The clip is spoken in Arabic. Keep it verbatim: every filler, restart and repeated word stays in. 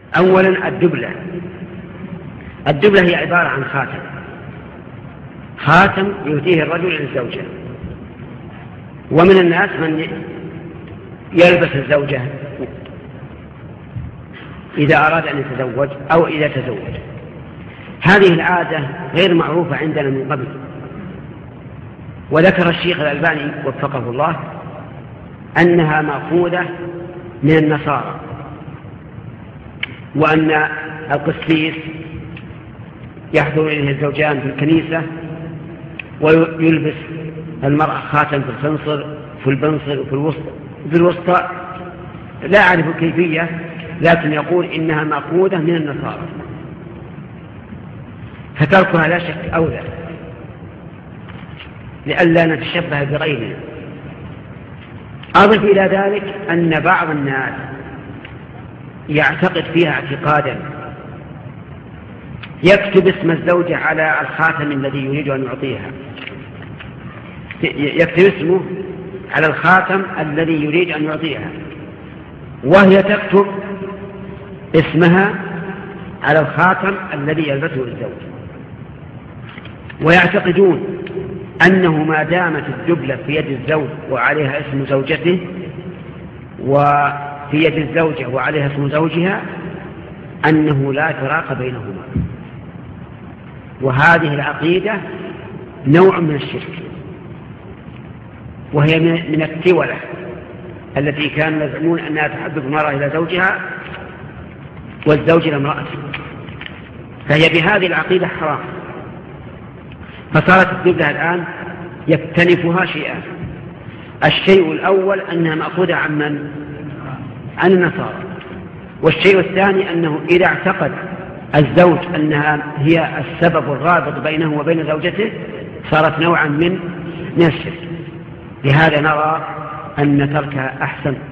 أولا الدبلة. الدبلة هي عبارة عن خاتم، خاتم يهديه الرجل للزوجة. ومن الناس من يلبس الزوجة إذا أراد أن يتزوج أو إذا تزوج. هذه العادة غير معروفة عندنا من قبل. وذكر الشيخ الألباني وفقه الله أنها مأخوذة من النصارى، وأن القسيس يحضر إليه الزوجان في الكنيسة ويلبس المرأة خاتم في الخنصر في البنصر وفي الوسطى في الوسطى لا أعرف الكيفية، لكن يقول إنها مأخوذة من النصارى، فتركها لا شك أولى لئلا نتشبه بغيرنا. أضف إلى ذلك أن بعض الناس يعتقد فيها اعتقادا، يكتب اسم الزوجة على الخاتم الذي يريد أن يعطيها، يكتب اسمه على الخاتم الذي يريد أن يعطيها، وهي تكتب اسمها على الخاتم الذي يلبسه الزوج. ويعتقدون أنه ما دامت الدبلة في يد الزوج وعليها اسم زوجته، وفي يد الزوجة وعليها اسم زوجها، أنه لا فراق بينهما. وهذه العقيدة نوع من الشرك، وهي من التولة التي كانوا يزعمون أنها تحبب المرأة إلى زوجها والزوج إلى امرأته، فهي بهذه العقيدة حرام. فصارت الدبلة الآن يكتنفها شيئان: الشيء الأول أنها مأخوذة عن من؟ عن النصارى. والشيء الثاني أنه إذا اعتقد الزوج أنها هي السبب الرابط بينه وبين زوجته صارت نوعا من من الشرك. لهذا نرى أن تركها أحسن.